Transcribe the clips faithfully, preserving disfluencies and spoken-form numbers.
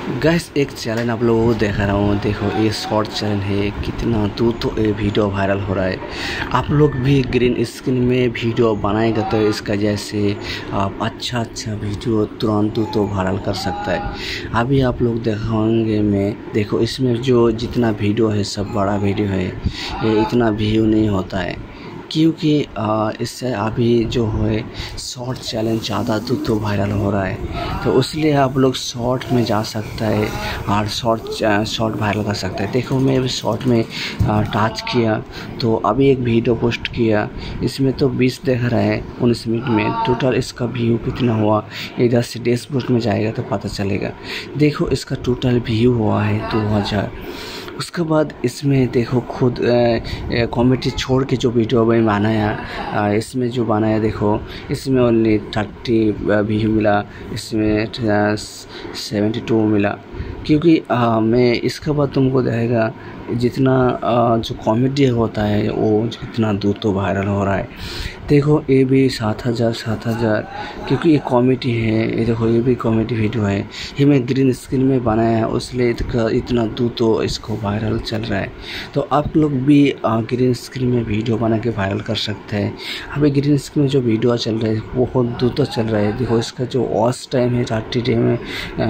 Gas एक channel आप लोगों को देख रहा हूँ। देखो ये शॉर्ट चैनल है, कितना दूर तो ये वीडियो वायरल हो रहा है। आप लोग भी ग्रीन स्क्रीन में वीडियो बनाएगा तो इसका जैसे आप अच्छा अच्छा वीडियो तुरंत तो वायरल कर सकता है। अभी आप लोग दिखाएंगे मैं, देखो इसमें जो जितना वीडियो है सब बड़ा वीडियो है, ये इतना व्यू नहीं होता है क्योंकि इससे अभी जो है शॉर्ट चैलेंज ज़्यादा दूर तो वायरल हो रहा है, तो इसलिए आप लोग शॉर्ट में जा सकता है और शॉर्ट शॉर्ट वायरल कर सकता है। देखो मैं अभी शॉर्ट में टच किया तो अभी एक वीडियो पोस्ट किया, इसमें तो बीस दिख रहा है उन्नीस मिनट में। टोटल इसका व्यू कितना हुआ इधर से डैशबोर्ड में जाएगा तो पता चलेगा। देखो इसका टोटल व्यू हुआ है दो हज़ार। उसके बाद इसमें देखो खुद कॉमेडी छोड़ के जो वीडियो में बनाया, इसमें जो बनाया देखो इसमें ओनली थर्टी व्यू मिला, इसमें सेवेंटी टू मिला। क्योंकि आ, मैं इसके बाद तुमको देखेगा जितना आ, जो कॉमेडी होता है वो कितना दूर तो वायरल हो रहा है। देखो ये भी सात हज़ार सात हज़ार क्योंकि ये कॉमेडी है। ये देखो ये भी कॉमेडी वीडियो है, ये मैं ग्रीन स्क्रीन में बनाया है इसलिए इतना दूर तो इसको वायरल चल रहा है। तो आप लोग भी ग्रीन स्क्रीन में वीडियो बना के वायरल कर सकते हैं। अभी ग्रीन स्क्रीन में जो वीडियो चल रहा है वो बहुत दूर तक चल रहा है। देखो इसका जो वॉच टाइम है थर्टी डे में,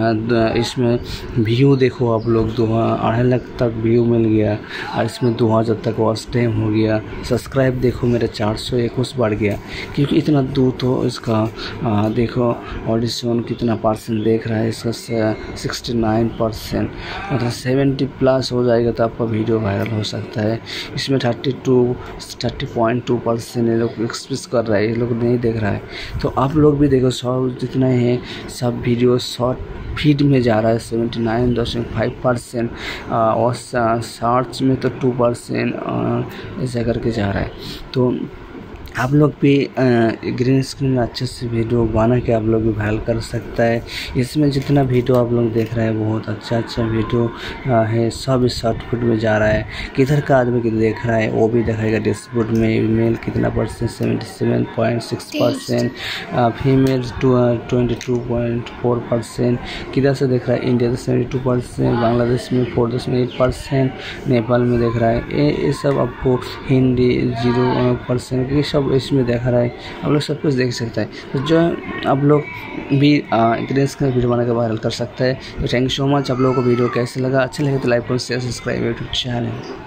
इसमें व्यू देखो आप लोग दो अढ़ाई लाख तक व्यू मिल गया और इसमें दो हज़ार तक वॉच टाइम हो गया। सब्सक्राइब देखो मेरा चार सौ इक्कीस बढ़ गया क्योंकि इतना दूर तो इसका आ, देखो ऑडिशन कितना परसेंट देख रहा है, इसका सिक्सटी नाइन परसेंट मतलब सेवेंटी प्लस हो जाएगा तो आपका वीडियो वायरल हो सकता है। इसमें thirty two thirty point two percent ये लोग एक्सप्रेस कर रहा है, ये लोग नहीं देख रहा है। तो आप लोग भी देखो सब जितना है सब वीडियो शॉर्ट फीड में जा रहा है सेवेंटी नाइन दशमलव फाइव परसेंट और शॉर्ट्स में तो टू परसेंट ऐसा करके जा रहा है। तो आप लोग भी ग्रीन स्क्रीन में अच्छे से वीडियो बना के आप लोग भी वायरल कर सकता है। इसमें जितना वीडियो आप लोग देख रहे हैं बहुत अच्छा अच्छा वीडियो है, सब इस शॉर्ट फुट में जा रहा है। किधर का आदमी किधर देख रहा है वो भी दिखाएगा डैशबोर्ड में। मेल कितना percent seventy seven point six percent, female twenty two point four percent. किधर से देख रहा है इंडिया से सेवेंटी टू परसेंट, बांग्लादेश में फोर दशमलव एट परसेंट, नेपाल में देख रहा है। ये ये सब आपको हिंदी जीरो परसेंट ये सब इसमें देखा रहा है, आप लोग सब कुछ देख सकते हैं। तो जो आप लोग भी ग्रीन स्क्रीन वीडियो बना के वायरल कर सकते हैं। तो थैंक यू सो मच। आप लोगों को वीडियो कैसे लगा, अच्छा लगे तो लाइक और शेयर सब्सक्राइब यूट्यूब चैनल।